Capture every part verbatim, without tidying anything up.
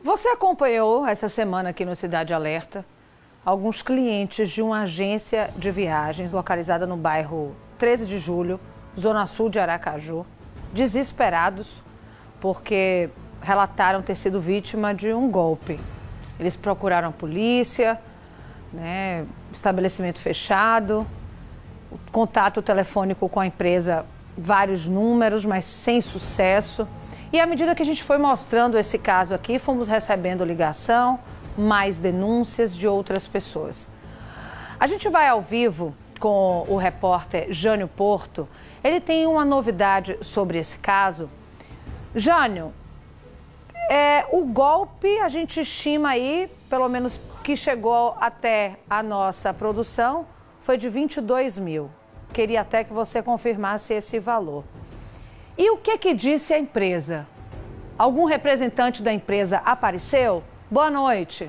Você acompanhou essa semana aqui no Cidade Alerta alguns clientes de uma agência de viagens localizada no bairro treze de julho, zona sul de Aracaju, desesperados porque relataram ter sido vítima de um golpe. Eles procuraram a polícia, né, estabelecimento fechado, contato telefônico com a empresa, vários números, mas sem sucesso. E à medida que a gente foi mostrando esse caso aqui, fomos recebendo ligação, mais denúncias de outras pessoas. A gente vai ao vivo com o repórter Jânio Porto. Ele tem uma novidade sobre esse caso. Jânio, é, o golpe a gente estima aí, pelo menos que chegou até a nossa produção, foi de vinte e dois mil. Queria até que você confirmasse esse valor. E o que que disse a empresa? Algum representante da empresa apareceu? Boa noite.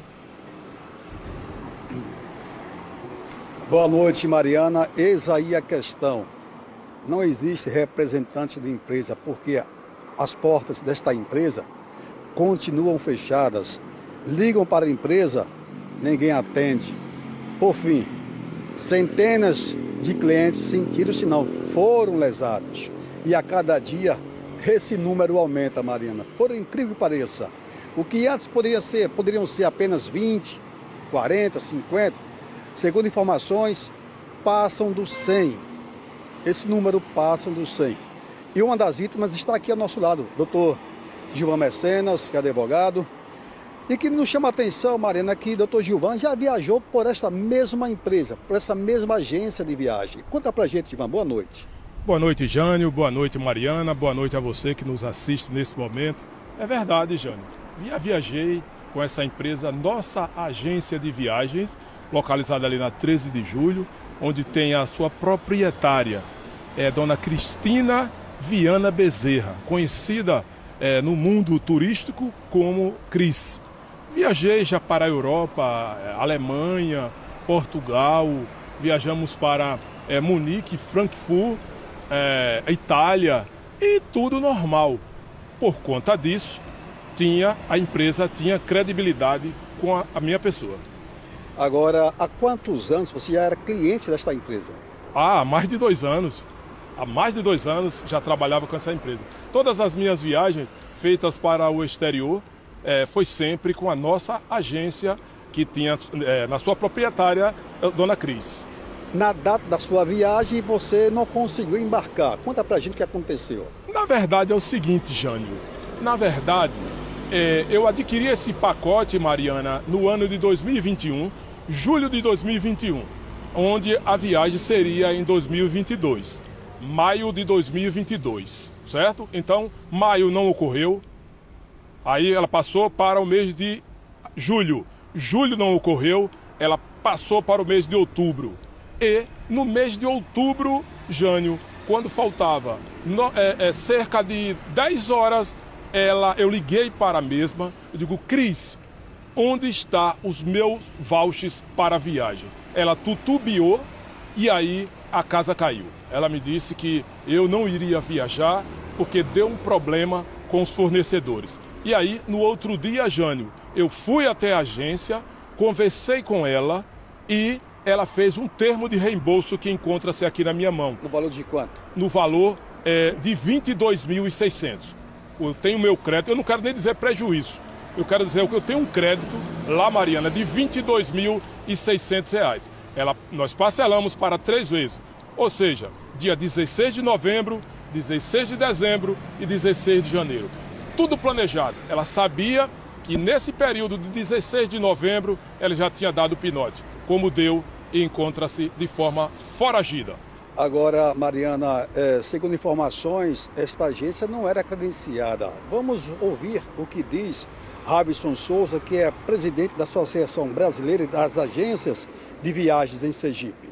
Boa noite, Mariana. Eis aí a questão. Não existe representante de empresa porque as portas desta empresa continuam fechadas. Ligam para a empresa, ninguém atende. Por fim, centenas de clientes sentiram-se não, foram lesados. E a cada dia esse número aumenta, Mariana. Por incrível que pareça, o que antes poderia ser, poderiam ser apenas vinte, quarenta, cinquenta, segundo informações, passam dos cem. Esse número passa dos cem. E uma das vítimas está aqui ao nosso lado, doutor Gilvan Mecenas, que é advogado. E que nos chama a atenção, Mariana, que o doutor Gilvan já viajou por esta mesma empresa, por essa mesma agência de viagem. Conta pra gente, Gilvan, boa noite. Boa noite, Jânio, boa noite, Mariana, boa noite a você que nos assiste nesse momento. É verdade, Jânio, já viajei com essa empresa, nossa agência de viagens, localizada ali na treze de julho, onde tem a sua proprietária, é dona Cristina Viana Bezerra, conhecida é, no mundo turístico como Cris. Viajei já para a Europa, Alemanha, Portugal, viajamos para é, Munique, Frankfurt, é, Itália e tudo normal. Por conta disso, tinha, a empresa tinha credibilidade com a, a minha pessoa. Agora, há quantos anos você já era cliente desta empresa? Ah, há mais de dois anos. Há mais de dois anos já trabalhava com essa empresa. Todas as minhas viagens feitas para o exterior é, foi sempre com a nossa agência que tinha é, na sua proprietária, a dona Cris. Na data da sua viagem, você não conseguiu embarcar. Conta pra gente o que aconteceu. Na verdade é o seguinte, Jânio. Na verdade, é, eu adquiri esse pacote, Mariana, no ano de dois mil e vinte e um, julho de dois mil e vinte e um, onde a viagem seria em dois mil e vinte e dois, maio de dois mil e vinte e dois, certo? Então, maio não ocorreu, aí ela passou para o mês de julho. Julho não ocorreu, ela passou para o mês de outubro. E no mês de outubro, Jânio, quando faltava no, é, é, cerca de dez horas, ela, eu liguei para a mesma, eu digo, Cris, onde estão os meus vouchers para a viagem? Ela tutubiou e aí a casa caiu. Ela me disse que eu não iria viajar porque deu um problema com os fornecedores. E aí, no outro dia, Jânio, eu fui até a agência, conversei com ela e ela fez um termo de reembolso que encontra-se aqui na minha mão. No valor de quanto? No valor é, de vinte e dois mil e seiscentos. Eu tenho meu crédito, eu não quero nem dizer prejuízo. Eu quero dizer que eu tenho um crédito lá, Mariana, de vinte e dois mil e seiscentos reais. Ela, nós parcelamos para três vezes. Ou seja, dia dezesseis de novembro, dezesseis de dezembro e dezesseis de janeiro. Tudo planejado. Ela sabia que nesse período de dezesseis de novembro ela já tinha dado o pinote. Como deu e encontra-se de forma foragida. Agora, Mariana, é, segundo informações, esta agência não era credenciada. Vamos ouvir o que diz Robson Souza, que é presidente da Associação Brasileira das Agências de Viagens em Sergipe.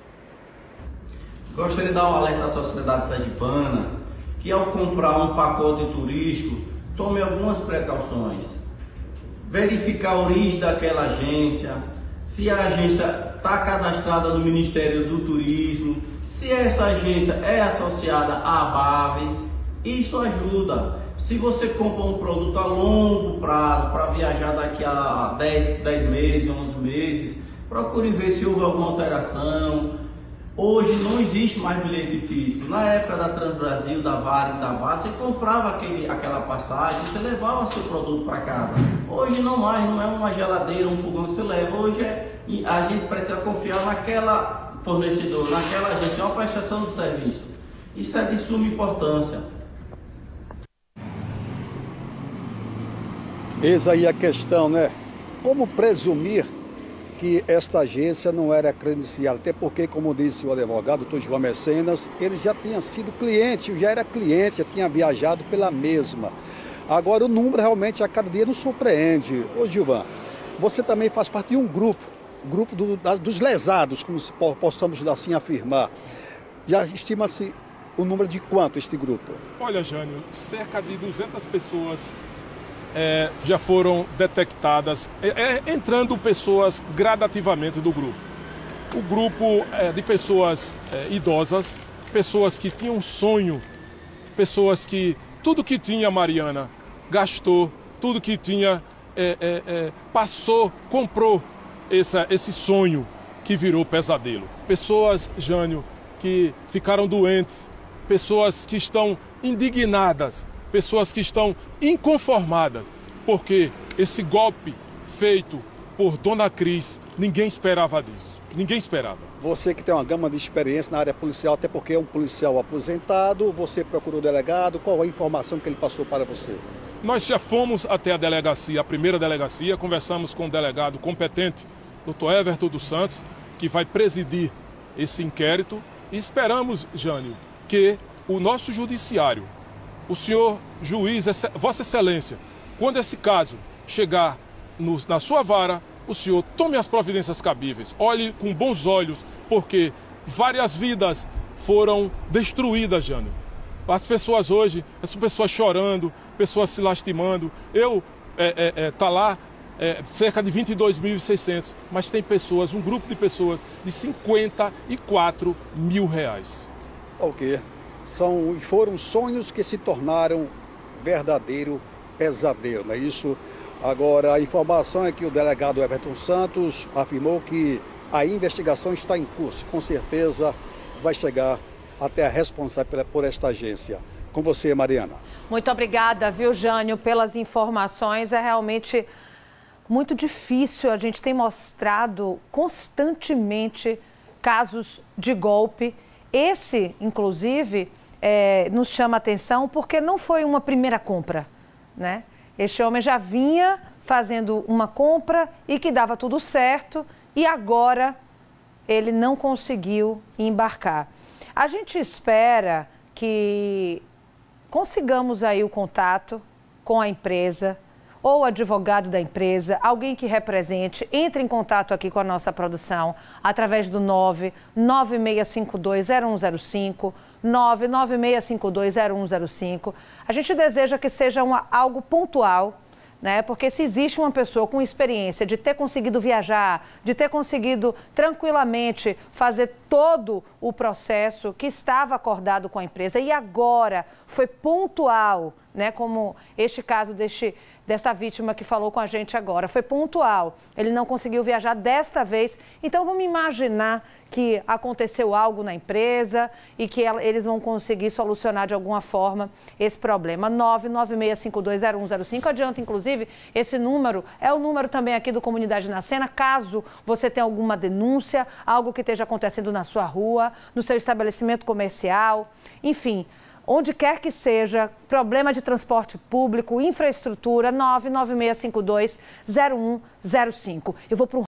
Gostaria de dar um alerta à sociedade sergipana que ao comprar um pacote turístico, tome algumas precauções. Verificar a origem daquela agência, se a agência está cadastrada no Ministério do Turismo, se essa agência é associada à ABAV, isso ajuda. Se você compra um produto a longo prazo para viajar daqui a dez, dez meses, onze meses. Procure ver se houve alguma alteração. Hoje não existe mais bilhete físico. Na época da Transbrasil, da Varig, da Vaz, você comprava aquele, aquela passagem, você levava seu produto para casa. Hoje não mais, não é uma geladeira, um fogão que você leva. Hoje é, a gente precisa confiar naquela fornecedor, naquela agência, é uma prestação de serviço. Isso é de suma importância. Eis aí a questão, né? Como presumir que esta agência não era credenciada? Até porque, como disse o advogado, doutor João Mecenas, ele já tinha sido cliente, já era cliente, já tinha viajado pela mesma. Agora, o número realmente a cada dia nos surpreende. Ô, Gilvan, você também faz parte de um grupo, grupo do, da, dos lesados, como se possamos assim afirmar. Já estima-se o número de quanto este grupo? Olha, Jânio, cerca de duzentas pessoas É, já foram detectadas, é, é, entrando pessoas gradativamente do grupo. O grupo é, de pessoas é, idosas, pessoas que tinham sonho, pessoas que tudo que tinha, Mariana, gastou, tudo que tinha, é, é, é, passou, comprou essa, esse sonho que virou pesadelo. Pessoas, Jânio, que ficaram doentes, pessoas que estão indignadas, pessoas que estão inconformadas, porque esse golpe feito por Dona Cris, ninguém esperava disso, ninguém esperava. Você que tem uma gama de experiência na área policial, até porque é um policial aposentado, você procurou o delegado, qual a informação que ele passou para você? Nós já fomos até a delegacia, a primeira delegacia, conversamos com o delegado competente, doutor Everton dos Santos, que vai presidir esse inquérito, e esperamos, Jânio, que o nosso judiciário, o senhor juiz, Vossa Excelência, quando esse caso chegar no, na sua vara, o senhor tome as providências cabíveis, olhe com bons olhos, porque várias vidas foram destruídas, Jânio. As pessoas hoje, são pessoas chorando, pessoas se lastimando. Eu, é, é, é, tá lá é, cerca de vinte e dois mil e seiscentos, mas tem pessoas, um grupo de pessoas de cinquenta e quatro mil reais. Ok. São, foram sonhos que se tornaram verdadeiro pesadelo, não é isso? Agora, a informação é que o delegado Everton Santos afirmou que a investigação está em curso. Com certeza vai chegar até a responsável por esta agência. Com você, Mariana. Muito obrigada, viu, Jânio, pelas informações. É realmente muito difícil. A gente tem mostrado constantemente casos de golpe. Esse, inclusive, é, nos chama a atenção porque não foi uma primeira compra, né? Este homem já vinha fazendo uma compra e que dava tudo certo e agora ele não conseguiu embarcar. A gente espera que consigamos aí o contato com a empresa ou o advogado da empresa, alguém que represente, entre em contato aqui com a nossa produção através do nove nove seis cinco dois zero um zero cinco, nove nove seis cinco dois zero um zero cinco. A gente deseja que seja uma, algo pontual, né? Porque se existe uma pessoa com experiência de ter conseguido viajar, de ter conseguido tranquilamente fazer todo o processo que estava acordado com a empresa e agora foi pontual, né? Como este caso deste, desta vítima que falou com a gente agora, foi pontual. Ele não conseguiu viajar desta vez, então vamos imaginar que aconteceu algo na empresa e que ela, eles vão conseguir solucionar de alguma forma esse problema. nove nove seis cinco dois zero um zero cinco, adianta inclusive, esse número é o número também aqui do Comunidade na Cena, caso você tenha alguma denúncia, algo que esteja acontecendo na sua rua, no seu estabelecimento comercial, enfim, onde quer que seja, problema de transporte público, infraestrutura, nove nove seis cinco dois zero um zero cinco. Eu vou para um